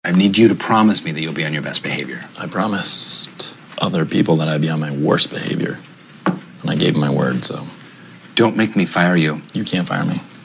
I need you to promise me that you'll be on your best behavior. I promised other people that I'd be on my worst behavior. And I gave them my word, so... Don't make me fire you. You can't fire me.